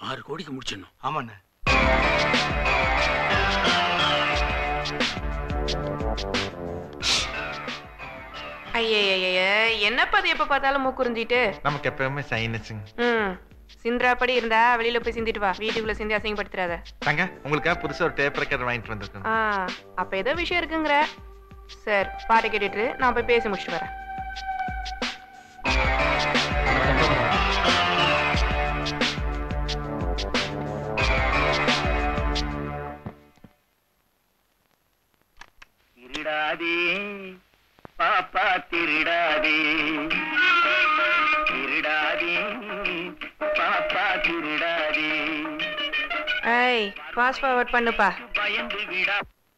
6 கோடிக்கு முடிச்சிடணும். ஆமாண்ணே. ஐய என்னப்பா அது எப்ப பார்த்தாலும் மூக்குறிஞ்சிட்டு? நமக்கு எப்பவுமே சைனஸுங்க. சிந்திராப்படி இருந்தா வெளியில போய் சிந்திட்டு வா, வீட்டுக்குள்ள சிந்தி அசிங்கப்படுத்துறாத. தாங்க உங்களுக்காக புதுசா ஒரு டேப் ரெக்கார்டர் வாங்கிட்டு வந்திருக்கேன். அப்ப ஏதோ விஷயம் இருக்குங்கிற. சார் பாட்டு கேட்டுட்டு நான் போய் பேசி முடிச்சுட்டு வரேன். திருடாதே பாப்பா திருடாதே, திருடாதே பாப்பா திருடாதே. ஏய் ஃபாஸ்ட் ஃபார்வர்ட் பண்ணுப்பா. பயந்து விடா.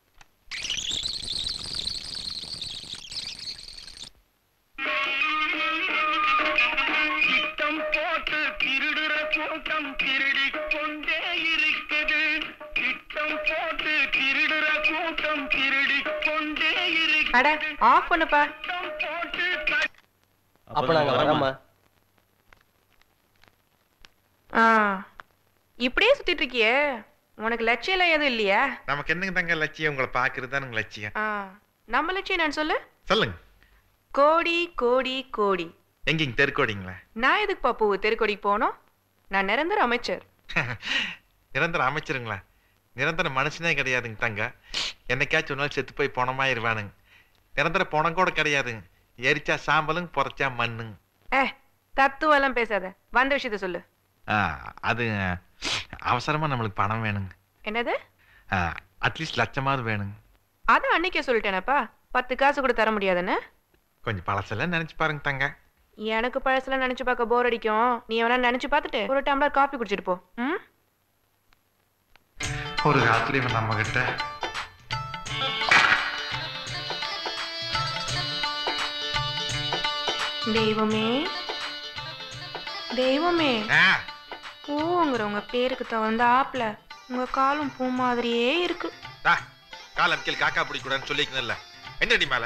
திட்டம் போட்டு திருடுற கூட்டம் திருடிக் கொண்டே இருக்குது. திட்டம் போட்டு திருடுற கூட்டம் திருடிக் கொண்டே இருக்குது. அட ஆஃப் பண்ணுப்பா. அப்ப நாங்க வரமா? இப்படியே சுத்திட்டு இருக்கியே, உனக்கு லட்சியம் எல்லாம் எதுவும் இல்லையா? நமக்கு என்னங்க தங்க லட்சியம்? உங்களை பாக்குறது தான் லட்சியம். நம்ம லட்சியம் நான் சொல்லு. சொல்லுங்க. கோடி கோடி கோடி. எங்கீங்க தெருக்கோடிங்களா? நான் எதுக்கு பாப்பு தெருக்கோடிக்கு போனோம்? நான் நிரந்தர அமைச்சர். நிரந்தர அமைச்சருங்களா? நிரந்தர மனுஷனே கிடையாதுங்க தங்க. என்னைக்காச்சும் ஒரு நாள் செத்து போய் போனமாயிருவானுங்க. நிரந்தர போனம் கூட கிடையாதுங்க. எரிச்சா சாம்பலுங்க, புதைச்சா மண்ணுங்க. தத்துவம் எல்லாம் பேசாத, வந்த விஷயத்த சொல்லு. அது அவசரமா நம்மளுக்கு பணம் வேணுங்க. என்னது? அட்லீஸ்ட் லட்சமாவது வேணுங்க. அதான் அன்னைக்கே சொல்லிட்டேனப்பா, 10 காசு கூட தர முடியாதுன்னு. கொஞ்சம் பழசெல்லாம் நினைச்சு பாருங்க தங்க. எனக்கு பழசெல்லாம் நினைச்சு பார்க்க போர் அடிக்கும். நீ வேணா நினைச்சு பார்த்துட்டு ஒரு டம்ளர் காபி குடிச்சிட்டு போ. ஒரு காலத்துல இவன் நம்ம கிட்ட தெய்வமே தெய்வமே பூங்கிற உங்க பேருக்கு தகுந்த ஆப்ல உங்க காலும் பூ மாதிரியே இருக்கு. காலம் கீழ் காக்கா பிடிக்கூடாதுன்னு சொல்லிக்கணும்ல. என்னடி மேல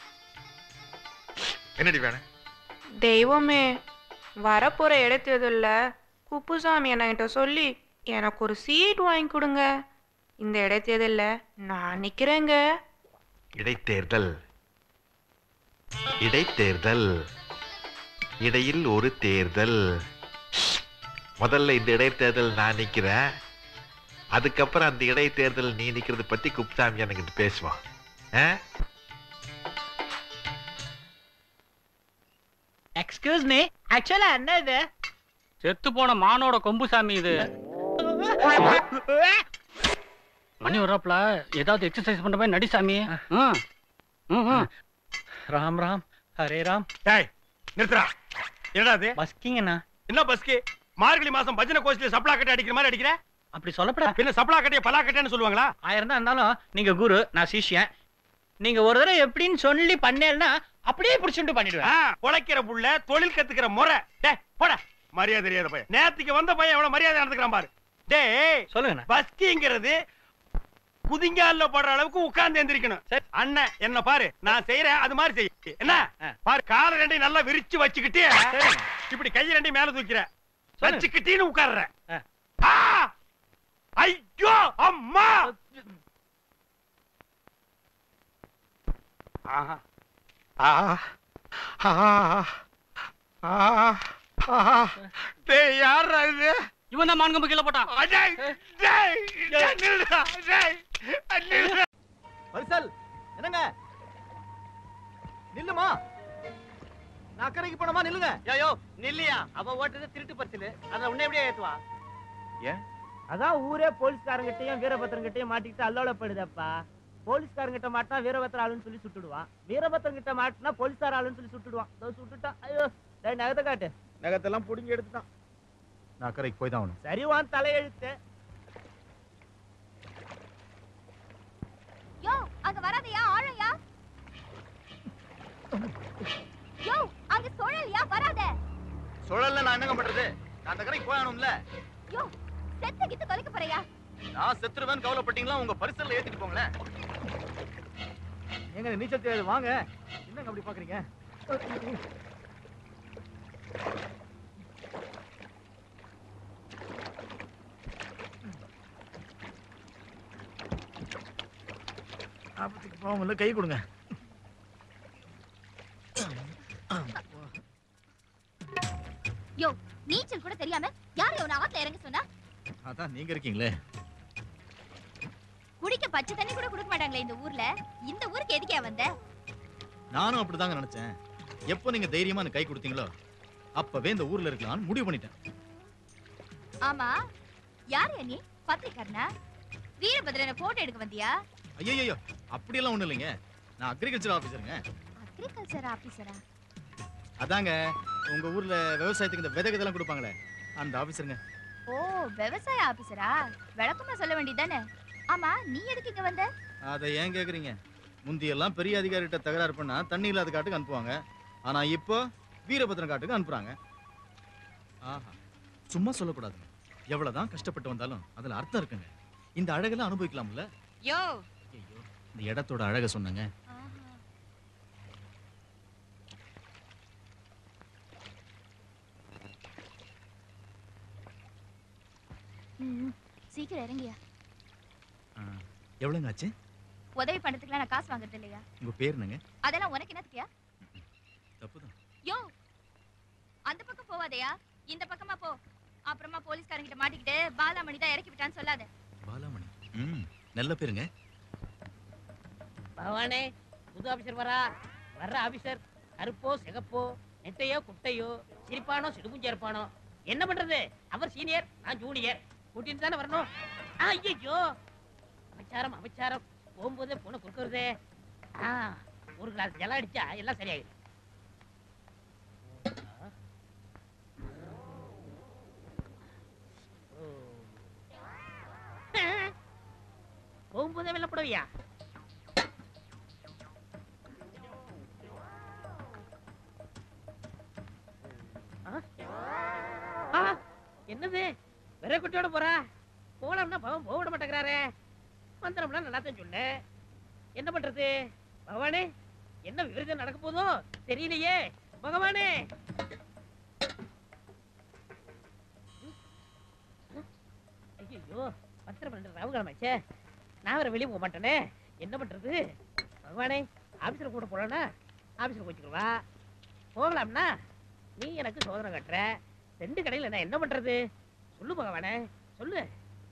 என்னடி வேணும்? தெய்வமே, வரப்போற இடத்தேர்தல்ல குப்புசாமி என்கிட்ட சொல்லி எனக்கு ஒரு சீட் வாங்கி கொடுங்க. இந்த இடைத்தேர்தல்ல நான் நிக்கிறேங்க. இடைத்தேர்தல் இடைத்தேர்தல் இடையில் ஒரு தேர்தல். முதல்ல இந்த இடைத்தேர்தல் நான் நிக்கிறேன், அதுக்கப்புறம் அந்த இடைத்தேர்தல் நீ நிக்கிறது பத்தி குப்சாமி எனக்கு பேசுவான். எக்ஸ்கியூஸ் மீ, ஆக்சுவலா என்ன இது? செத்து போன மானோட கொம்பு சாமி இது. மணி வர்றாப்ல, ஏதாவது எக்ஸசைஸ் பண்ற மாதிரி நடி சாமி. ராம் ராம் ஹரே ராம். நிறுத்துறா. என்னடா அது? பஸ்கிங்கண்ணா. என்ன பஸ்கி? மார்கழி மாசம் பஜனை கோஷ்டில சப்ளா கட்டை அடிக்கிற மாதிரி அடிக்கிற? அப்படி சொல்லப்படா. பின்ன சப்ளா கட்டைய பலா கட்டைன்னு சொல்லுவாங்களா? 1000 தான் இருந்தாலும் நீங்க குரு, நான் சிஷ்யன். நீங்க ஒரு தடவை எப்படின்னு சொல்லி பண்ணேன்னா அப்படியே புடிச்சுட்டு பண்ணிடுவேன். உழைக்கிற புள்ள தொழில் கத்துக்கிற முறை. டேய் போடா, மரியாதை தெரியாத பையன். நேத்துக்கு வந்த பையன் எவ்வளவு மரியாதை நடந்துக்கிறான் பாரு. டேய் சொல்லுங்க. பஸ்கிங்கிறது குதிங்கால்ல போடுற அளவுக்கு உட்கார்ந்து எந்திரிக்கணும். அண்ணன் என்ன பாரு, நான் செய்யறேன் அது மாதிரி செய். என்ன பாரு, கால ரெண்டையும் நல்லா விரிச்சு வச்சுக்கிட்டு இப்படி கையை ரெண்டையும் மேல தூக்கிற வச்சுக்கிட்டீன்னு உட்கார்ற. ஐயோ அம்மா. யார் இது? இவன் தான் மான்கம்பு கீழே போட்டான். பரிசல் என்னங்க? நில்லுமா, நான் அக்கறைக்கு போனமா நில்லுங்க. யோ நில்லியா, அவ ஓட்டுறது திருட்டு பரிசல், அத உன்னை எப்படியே ஏத்துவா? ஏன்? அதான் ஊரே போலீஸ்காரங்கிட்டையும் வீரபத்திரங்கிட்டையும் மாட்டிக்கிட்டு அல்லோலப்படுதப்பா. போலீஸ்காரங்கிட்ட மாட்டினா வீரபத்திர ஆளுன்னு சொல்லி சுட்டுடுவான், வீரபத்திரம் கிட்ட மாட்டினா போலீஸ்கார ஆளுன்னு சொல்லி சுட்டுடுவான். சுட்டுட்டான். ஐயோ நகத்தை காட்டு. நகத்தெல்லாம் புடுங்கி எடுத்துட்டான். நான் அக்கறைக்கு போய் தான் ஆகணும். சரிவான் தலையெழுத்து. யோ அங்க வராதயா, ஆளையா? யோ அங்க சுழல்யா, வராத. சுழல்ல நான் என்னங்க பண்றது? நான் அந்த கரைக்கு போய் ஆகணும்ல. யோ செத்து கிட்டு தொலைக்க போறியா? நான் செத்துருவேன் கவலைப்பட்டீங்களா? உங்க பரிசல்ல ஏத்திட்டு போங்களேன். எங்க நீச்சல் தெரியாது, வாங்க. என்னங்க அப்படி பாக்குறீங்க? ஆபத்துக்கு பாவம் இல்லை, கை கொடுங்க. யோ, நீச்சல் கூட தெரியாம யாரு உன்னை ஆத்துல இறங்க சொன்னா? அதான் நீங்க இருக்கீங்களே. குடிக்க பச்சை தண்ணி கூட கொடுக்க மாட்டாங்களே இந்த ஊர்ல. இந்த ஊருக்கு எதுக்கே வந்த? நானும் அப்படிதாங்க நினைச்சேன். எப்போ நீங்க தைரியமா எனக்கு கை கொடுத்தீங்களோ அப்பவே இந்த ஊர்ல இருக்கலாம்னு முடிவு பண்ணிட்டேன். ஆமா, யாரு நீ? பத்திரிக்காரனா? வீரபத்ரனை போட்டோ எடுக்க வந்தியா? ஐயோ, அப்படியெல்லாம் ஒண்ணும் இல்லைங்க. நான் அக்ரிகல்ச்சர் ஆபீசருங்க. அக்ரிகல்ச்சர் ஆபீசரா? அதாங்க உங்க ஊர்ல விவசாயத்துக்கு இந்த விதை இதெல்லாம் கொடுப்பாங்களே, அந்த ஆபீசருங்க. ஓ, விவசாய ஆபீசரா? விளக்கமா சொல்ல வேண்டியதானே. ஆமா, நீ எதுக்கு இங்க வந்த? அதை ஏன் கேக்குறீங்க? முந்தியெல்லாம் பெரிய அதிகாரிகிட்ட தகராறு பண்ணா தண்ணி இல்லாத காட்டுக்கு அனுப்புவாங்க. ஆனா இப்போ வீரபத்ரன் காட்டுக்கு அனுப்புறாங்க. ஆஹா, சும்மா சொல்லக்கூடாதுங்க. எவ்வளவுதான் கஷ்டப்பட்டு வந்தாலும் அதுல அர்த்தம் இருக்குங்க. இந்த அழகெல்லாம் அனுபவிக்கலாம்ல. யோ, ஐயோ, இந்த இடத்தோட அழக சொன்னங்க. சீக்கிரம் இறங்கியா. எவ்வளவுங்க ஆச்சு? உதவி பண்றதுக்குலாம் நான் காசு வாங்குறது இல்லையா? உங்க பேர் என்னங்க? அதெல்லாம் உனக்கு என்னத்துக்கியா? தப்புதான். யோ, அந்த பக்கம் போவாதயா, இந்த பக்கமா போ. அப்புறமா போலீஸ்காரங்க கிட்ட மாட்டிக்கிட்டு பாலாமணி தான் இறக்கி விட்டான்னு சொல்லாத. பாலாமணி? நல்ல பேருங்க. பகவானே, புது ஆபீசர் வர்ற ஆபீசர் கருப்போ சிகப்போ, நெட்டையோ குட்டையோ, சிரிப்பானோ சிடுபுஞ்சா இருப்பானோ, என்ன பண்றது? அவர் சீனியர், நான் ஜூனியர், கூட்டிட்டு தானே வரணும். ஐயோ, அமைச்சாரம் போகும்போதே போன குறுக்குறதே. ஒரு கிளாஸ் ஜலம் அடிச்சா எல்லாம் சரியாயிடும். போகும்போதே வெள்ளப்படவியா? என்னது விரை குட்டியோட போறா? போலாம்னா பவன் போக விட மாட்டேங்கிறாரு. மந்திரம்லாம் நல்லா தான் சொன்ன. என்ன பண்றது? பகவானே, என்ன விபரீதம் நடக்க போதோ தெரியலையே. பகவானே, ஐயோ, 10:12 ராவுகாலமாச்சே. நான் வேற வெளியே போக மாட்டேனே. என்ன பண்றது? பகவானே, ஆபீசர் கூட போலானா ஆபீசர் கோச்சுக்குவா. போகலாம்னா நீ எனக்கு சோதனை கட்டுற. 2 கடையில் நான் என்ன பண்றது? சொல்லு பகவானே, சொல்லு.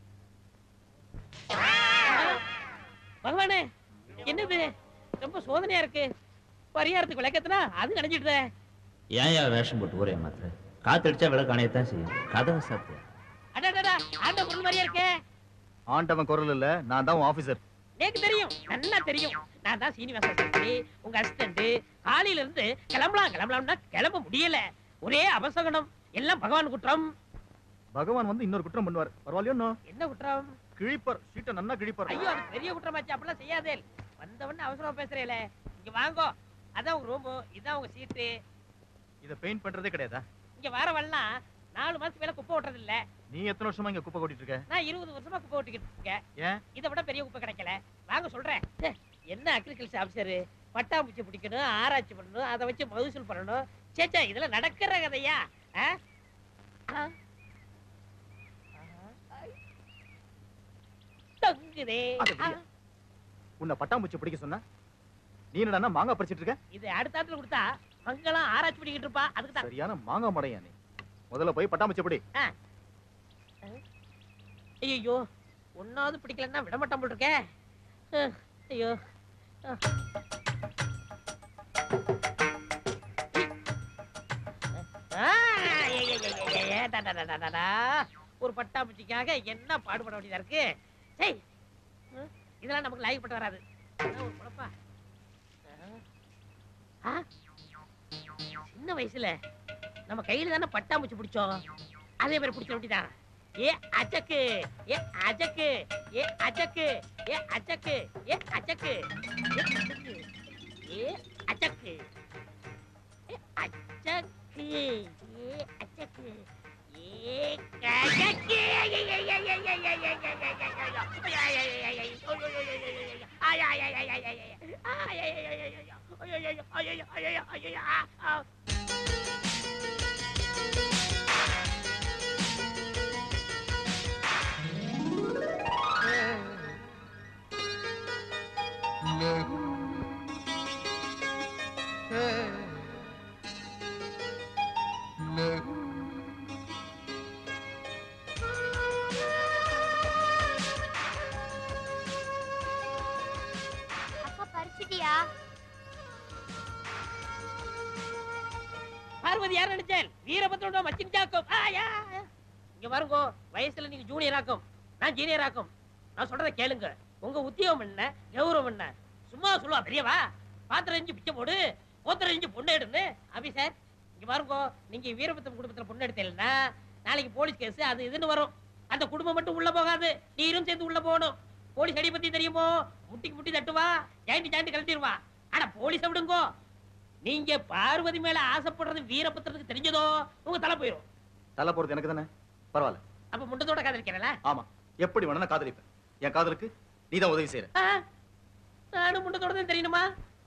பகவானே, என்னது ரொம்ப சோதனையா இருக்கு. பரிகாரத்துக்கு விளக்கத்துனா அது நினைச்சிட்டு. ஏன் வேஷம் போட்டு ஊரே மாத்திர? காத்தடிச்சா விளக்கு அணையத்தான் செய்யும். கதவை சாத்து. அடடா, ஆண்ட குரல் மாதிரியா இருக்கே. ஆண்டவன் குரல் இல்ல, நான் தான் ஆபீசர். எனக்கு தெரியும், நல்லா தெரியும். நான் தான் சீனிவாச சாஸ்திரி, உங்க அசிஸ்டன்ட். காலையில இருந்து கிளம்பலாம்னா கிளம்ப முடியல. ஒரே அபசகனம். எல்லாம் பகவான் குற்றம். பகவான் வந்து இன்னொரு குற்றம் பண்ணுவார். பரவாயில்லையோ? என்ன குற்றம்? கிழிப்பர், சீட்டை நன்னா கிழிப்பர். ஐயோ, அது பெரிய குற்றமாச்சு. அப்படிலாம் செய்யாதே. வந்தவன அவசரமா பேசுறேல. இங்க வாங்கோ. அதான் உங்க ரூம், இதான் உங்க சீட்டு. இத பெயிண்ட் பண்றதே கிடையாதா? இங்க வரவெல்லாம் 4 மாசத்துக்கு மேல குப்பை ஓட்டுறது இல்ல. நீ எத்தனை வருஷமா இங்க குப்பை கொட்டிட்டு இருக்க? நான் 20 வருஷமா குப்பை ஓட்டிக்கிட்டு இருக்கேன். ஏன்? இதை விட பெரிய குப்பை கிடைக்கல. வாங்க சொல்றேன். என்ன அக்ரிகல்ச்சர் ஆபீசர், பட்டாம்பூச்சி பிடிக்கணும், ஆராய்ச்சி பண்ணணும், அதை வச்சு மகசூல் பண்ணணும். சேச்சா, இதெல்லாம் நடக்கிற கதையா? தங்குதே. உன்னை பட்டாம்பூச்சி பிடிக்க சொன்னா நீ என்னடா மாங்காய் பறிச்சிட்டு இருக்க? இது அடுத்த ஆத்துல கொடுத்தா மங்கலாம் ஆராய்ச்சி பண்ணிக்கிட்டு இருப்பா. அதுக்கு தான். சரியான மாங்காய் மடையா நீ. முதல்ல போய் பட்டாம்பூச்சி பிடி. ஐயோ, ஒன்னாவது பிடிக்கலன்னா விட மாட்டான் போல் இருக்கே. ஐயோ, ஒரு பட்டாம்பூச்சிக்காக என்ன பாடுபட வேண்டியதா இருக்கு. இதெல்லாம் நமக்கு லாய்க்கப்பட்டு வராது. ஒரு குழப்பா. சின்ன வயசுல நம்ம கையில தானே பட்டாம்பூச்சி பிடிச்சோம். அதே மாதிரி பிடிச்ச வேண்டியதான். ஏ அச்சக்கு, ஏ அச்சக்கு, ஏ அச்சக்கு, ஏ அச்சக்கு, ஏ அச்சக்கு, ஏ அச்சக்கு, ஏ அச்சக்கு, ஏ அச்சக்கு, ஏ அச்சக்கு, ஏ கச்சக்கு. பார்வதி யார் நினைச்சேன் வீரபத்ரனோட மச்சிஞ்சாக்கும் இங்க பாருங்க வயசுல நீங்க ஜூனியர் ஆக்கும் நான் ஜீனியர் ஆக்கும் நான் சொல்றத கேளுங்க உங்க உத்தியோகம் என்ன கௌரவம் என்ன சும்மா சொல்லுவா பெரியவா பாத்திரம் இஞ்சி பிச்சை போடு போத்திரம் இஞ்சி பொண்ணு எடுன்னு அபி சார் இங்க பாருங்க நீங்க வீரபத்ரம் குடும்பத்துல பொண்ணு எடுத்தீங்கன்னா நாளைக்கு போலீஸ் கேஸ் அது இதுன்னு வரும் அந்த குடும்பம் மட்டும் உள்ள போகாது நீரும் சேர்ந்து உள்ள போகணும் போலீஸ் அடி பத்தி தெரியுமோ முட்டிக்கு முட்டி தட்டுவா ஜாயிண்ட் ஜாயிண்ட் கழட்டிடுவா ஆனா போலீஸ் விடுங்கோ நீங்க பார்வதி மேல ஆசைப்படுறது வீரபத்ரனுக்கு தெரிஞ்சதோ உங்க தலை போயிரும் தலை போறது எனக்கு தானே பரவாயில்ல அப்ப முண்டத்தோட காதலிக்கிறேன்ல ஆமா எப்படி வேணா காதலிப்பேன் என் காதலுக்கு நீதான் உதவி செய்யற நானும் முண்டத்தோட தான் தெரியணுமா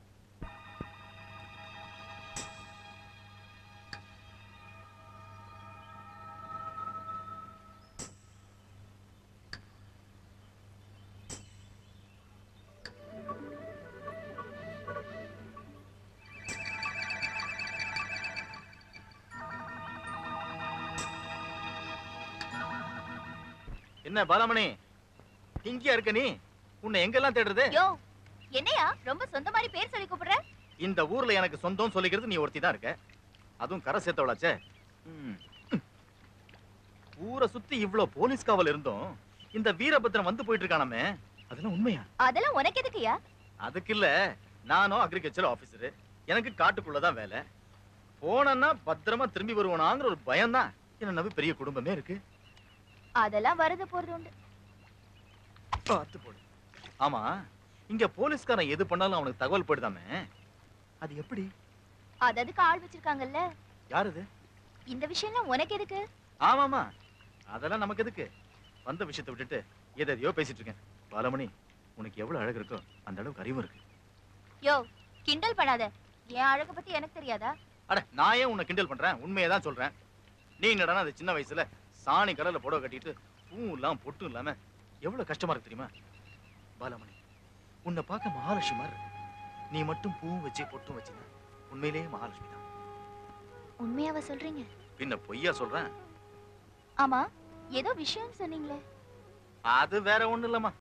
என்ன பாலாமணி இங்கேயா இருக்க நீ உன்னை எங்கெல்லாம் தேடுறது யோ என்னையா ரொம்ப சொந்த மாதிரி பேர் சொல்லி கூப்பிடுற இந்த ஊர்ல எனக்கு சொந்தம் சொல்லிக்கிறது நீ ஒருத்தி தான் இருக்க அதுவும் கரை சேர்த்தவளாச்சே ஊரை சுத்தி இவ்வளவு போலீஸ் காவல் இருந்தோம் இந்த வீரபத்ரன் வந்து போயிட்டு இருக்கானமே அதெல்லாம் உண்மையா அதெல்லாம் உனக்கு எதுக்குயா அதுக்கு இல்ல நானும் அக்ரிகல்ச்சர் ஆபீசர் எனக்கு காட்டுக்குள்ளதான் வேலை போனேன்னா பத்திரமா திரும்பி வருவானாங்கிற ஒரு பயம் தான் என்ன நம்பி பெரிய குடும்பமே இருக்கு அதெல்லாம் வரது போறது உண்டு பார்த்து போடு ஆமா இங்க போலீஸ்காரன் எது பண்ணாலும் அவனுக்கு தகவல் போடுதாமே அது எப்படி அதுக்கு ஆள் வச்சிருக்காங்கல்ல யாரு இந்த விஷயம்லாம் உனக்கு எதுக்கு ஆமாமா அதெல்லாம் நமக்கு எதுக்கு வந்த விஷயத்தை விட்டுட்டு எதையோ பேசிட்டு இருக்கேன் பாலமணி உனக்கு எவ்வளவு அழகு இருக்கோ அந்த அளவுக்கு அறிவு இருக்கு யோ கிண்டல் பண்ணாத என் அழக பத்தி எனக்கு தெரியாதா அட நான் ஏன் உன்னை கிண்டல் பண்றேன் உண்மையதான் சொல்றேன் நீ என்னடா அது சின்ன வயசுல சாணி கடல்ல புடவை கட்டிட்டு பூவும் இல்லாம பொட்டும் இல்லாம எவ்வளவு கஷ்டமா இருக்கு தெரியுமா பாலமணி உன்னை பார்க்க மகாலட்சுமி மாதிரி இருக்கு நீ மட்டும் பூவும் வச்சு பொட்டும் வச்சுனா உண்மையிலேயே மகாலட்சுமி தான் உண்மையாவா சொல்றீங்க பின்ன பொய்யா சொல்றேன் ஆமா ஏதோ விஷயம் சொன்னீங்களே அது வேற ஒண்ணு இல்லம்மா